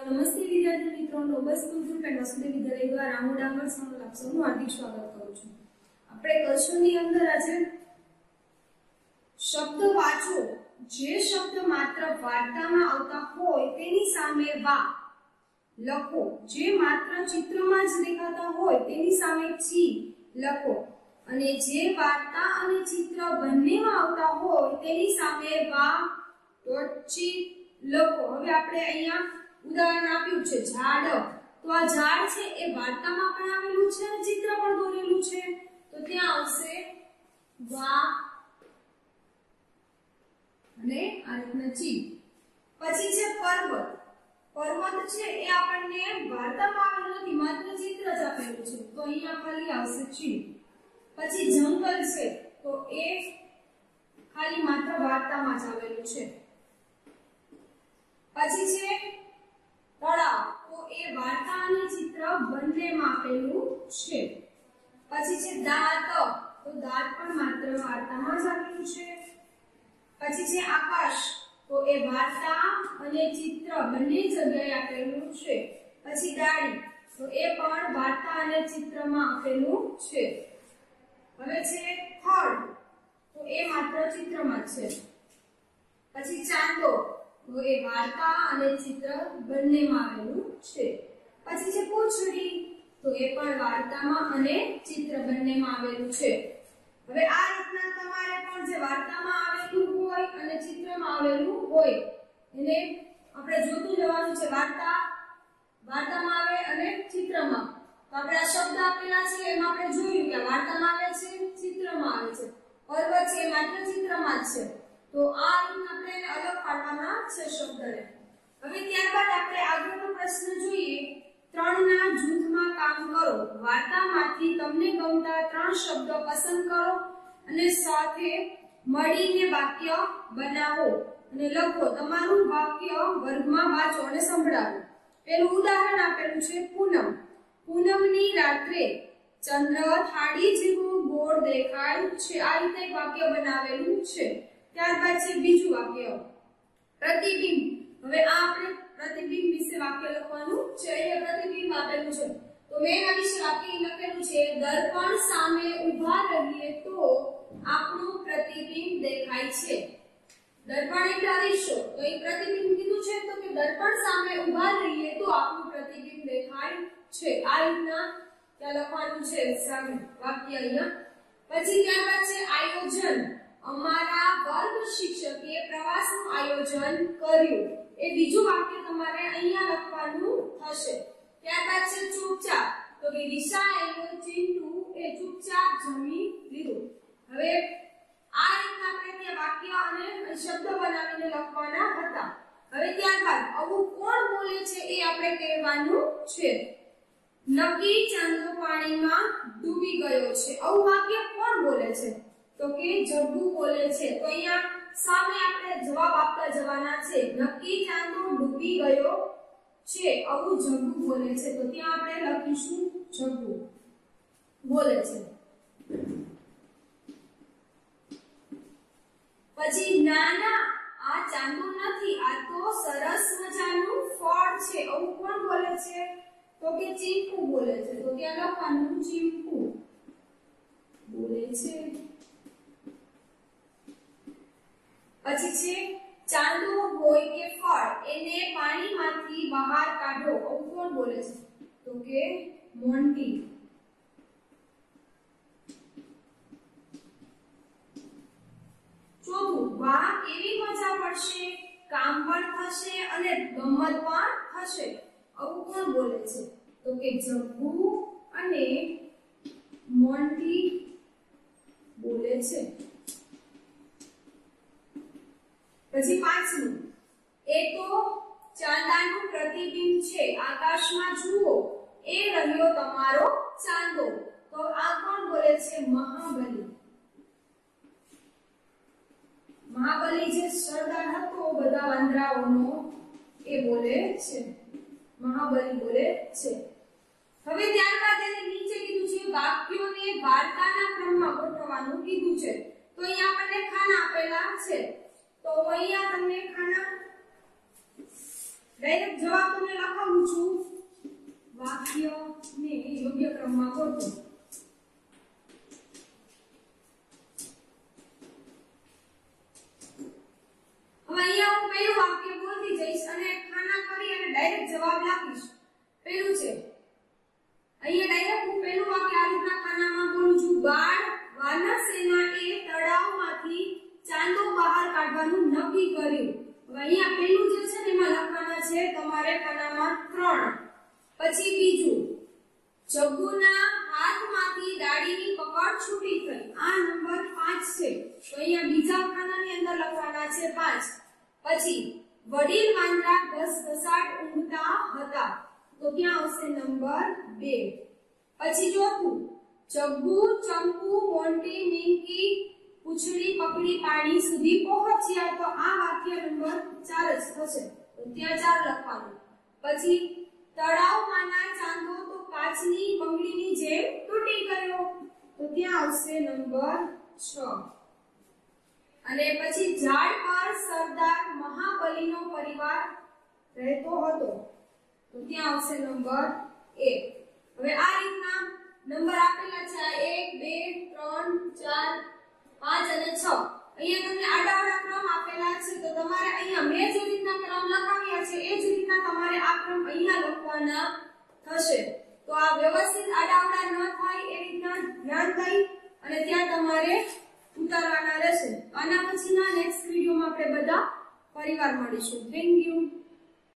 નમસ્તે વિદ્યાર્થી મિત્રો, noble school group and Vasudev Vidyalaya દ્વારા હું ડાંગર સોનલ આપ સૌનું હાર્દિક સ્વાગત કરું છું। આપણે કૌશલની અંદર આજે શબ્દ વાંચો, જે શબ્દ માત્ર વાર્તામાં આવતા હોય તેની સામે વા લખો, જે માત્ર ચિત્રમાં જ દેખાતા હોય તેની સામે ચી લખો, અને જે વાર્તા અને ચિત્ર બંનેમાં આવતા હોય તેની સામે વા ચી લખો। હવે આપણે અહીંયા ઉદાહરણ આપ્યું છે ઝાડ, તો આ ઝાડ છે એ વાર્તામાં પણ આવેલું છે અને ચિત્ર પણ દોરેલું છે, તો ત્યાં આવશે વા અને આ રીતના ચી। પછી છે પર્વત, પર્વત છે એ આપણને વાર્તામાં આવેલું નથી, માત્ર ચિત્ર જ આપેલું છે, તો અહીંયા ખાલી આવશે ચી। પછી જંગલ છે તો એ ખાલી માત્ર વાર્તામાં જ આવેલું છે। પછી છે તળાવ, તો એ વાર્તા અને ચિત્ર બંનેમાં આપેલું છે। પછી છે દાંત, તો દાંત પણ માત્ર વાર્તામાં જ આપેલું છે। પછી છે આકાશ, તો એ વાર્તા અને ચિત્ર બંને જગ્યાએ આપેલું છે। પછી ડાળી, તો એ પણ વાર્તા અને ચિત્રમાં આપેલું છે। હવે છે થડ, તો એ માત્ર ચિત્રમાં જ છે। પછી ચાંદો, તો એ વાર્તા અને ચિત્ર બંનેમાં આવેલું છે। પછી છે પૂંછડી, તો એ પણ વાર્તામાં અને ચિત્ર બંનેમાં આવેલું છે। હવે આ રીતના તમારે પણ જે વાર્તામાં આવેલું હોય અને ચિત્રમાં આવેલું હોય એને આપણે જોતું જવાનું છે। વાર્તામાં આવે અને ચિત્રમાં, તો આપણે આ શબ્દ આપેલા છે એમાં આપણે જોયું કે વાર્તામાં આવે છે, ચિત્રમાં આવે છે। પર્વત છે માત્ર ચિત્રમાં જ છે, તો આ રીતના આપણે એને અલગ પાડવાના છે શબ્દને। હવે ત્યારબાદ આપણે આગળનો પ્રશ્ન જોઈએ, ત્રણના જૂથમાં કામ કરો, વાર્તામાંથી તમને ગમતા 3 શબ્દ પસંદ કરો અને સાથે મળીને વાક્ય બનાવો અને લખો। તમારું વાક્ય વર્ગમાં વાંચો અને સંભળાવો। પેલું ઉદાહરણ આપેલું છે પૂનમ, પૂનમની રાત્રે ચંદ્ર થાળી જેવું ગોળ દેખાય છે, આ રીતે એક વાક્ય બનાવેલું છે। ત્યારબાદ છે બીજું વાક્ય પ્રતિબિંબ, હવે આ આપણે પ્રતિબિંબ વિશે વાક્ય લખવાનું છે। અહીંયા પ્રતિબિંબ આપેલું છે, તો મેં એના વિશે વાક્ય લખેલું છે, દર્પણ સામે ઊભા રહીએ તો આપણું પ્રતિબિંબ દેખાય છે। દર્પણ એટલે અરીસો, તો એ પ્રતિબિંબ કીધું છે તો કે દર્પણ સામે ઊભા રહીએ તો આપણું પ્રતિબિંબ દેખાય છે, આ રીતના ત્યાં લખવાનું છે સામે વાક્ય અહીંયા। પછી ત્યારબાદ છે આયોજન, અમારા વર્ગ શિક્ષકે પ્રવાસનું આયોજન કર્યું, એ બીજું વાક્ય તમારે અહીંયા લખવાનું થશે। ત્યારબાદ છે ચૂપચાપ, તો કે વિશાલ ચિંટુ એ ચૂપચાપ જમી લીધું। હવે આ રીતના આપણે ત્યાં વાક્ય અને શબ્દ બનાવીને લખવાના હતા। હવે ત્યારબાદ આવું કોણ બોલે છે એ આપણે કહેવાનું છે। નક્કી ચાંદો પાણીમાં ડૂબી ગયો છે, આવું વાક્ય કોણ બોલે છે? તો કે જગ્ગુ બોલે છે, તો અહીંયા સામે આપણે જવાબ આપતા જવાના છે, નક્કી ચાંદો ડૂબી ગયો છે, આવું જગ્ગુ બોલે છે, તો ત્યાં આપણે લખીશું જગ્ગુ બોલે છે। પછી ના ના આ ચાંદો નથી, આ તો સરસ મજાનું ફળ છે, આવું કોણ બોલે છે? તો કે ચીંપુ બોલે છે, તો ત્યાં લખવાનું ચીંપુ બોલે છે। પછી છે ચાંદો હોય કે ફળ એને પાણીમાંથી બહાર કાઢો, આવું કોણ બોલે છે? તો કે મોન્ટી। ચોથું, વાહ કેવી મજા પડશે, કામ પણ થશે અને ગમ્મત પણ થશે, આવું કોણ બોલે છે? તો કે જગ્ગુ અને મોન્ટી બોલે છે। પછી પાંચમું, એ તો ચાંદાનું પ્રતિબિંબ છે, આકાશમાં જુઓ એ રહ્યો તમારો ચાંદો, તો આ કોણ બોલે છે? મહાબલી। મહાબલી જે સરદાર હતો બધા વાંદરાઓનો, એ બોલે છે, મહાબલી બોલે છે। હવે ત્યારબાદ એને નીચે કીધું છે વાક્યોને વાર્તાના ક્રમમાં ગોઠવવાનું કીધું છે, તો અહીંયા આપણને ખાના આપેલા છે, તો અહીંયા તમને ખાના ડાયરેક્ટ જવાબ તમને લખાવું છું, વાક્યને યોગ્ય ક્રમમાં ગોઠવો. હવે અહીંયા હું પહેલું વાક્ય બોલતી જઈશ અને ખાના કરી અને ડાયરેક્ટ જવાબ લખીશ. પહેલું છે અહીંયા ડાયરેક્ટ હું પહેલું વાક્ય આ રીતના ખાનામાં બોલું છું, બાળ વાનરસેનાએ તળાવમાંથી ચાંદો બહાર કાઢવાનું નક્કી કર્યું. હવે અહીંયા પહેલું જે છે ને એમાં લખવાના છે તમારે ખાનામાં 3. પછી બીજું, જગ્ગુના હાથમાંથી ડાળીની પકડ છૂટી થઈ. આ નંબર 5 છે. તો અહીંયા બીજા ખાનાની અંદર લખવાના છે 5. પછી વડીલ વાંદરા ઘસઘસાટ ઊંઘતા હતા. તો ત્યાં આવશે નંબર 2. પછી ચોથું, જગ્ગુ ચંપુ મોન્ટી મિંકી પૂંછડી પકડી પાણી સુધી પહોંચ્યા. તો આ વાક્ય નંબર 4 જ થશે. તો ત્યાં 4 લખવાનું. પછી તળાવમાંના ચાંદો તો કાચની બંગડીની જેમ તૂટી ગયો. તો ત્યાં આવશે નંબર 6. અને પછી ઝાડ પર સરદાર મહાબલીનો પરિવાર રહેતો હતો. તો ત્યાં આવશે નંબર 1. હવે આ રીતના નંબર આપેલા છે 1 2 3 4 5 અને 6. અહીંયા તમને આડાઆડા ક્રમ આપેલા છે. તો તમારે અહીંયા મેં જે રીતના ક્રમ લખાવ્યા છે એ જ રીતના તમારે આ ક્રમ અહીંયા લખવાના થશે. તો આ વ્યવસ્થિત આડાઆડા ન થાય એ રીતના ધ્યાન દઈ અને ત્યાં તમારે ઉતારવાના રહેશે. આના પછીના નેક્સ્ટ વિડિયોમાં આપણે બધા ફરીવાર મળીશું. Thank you.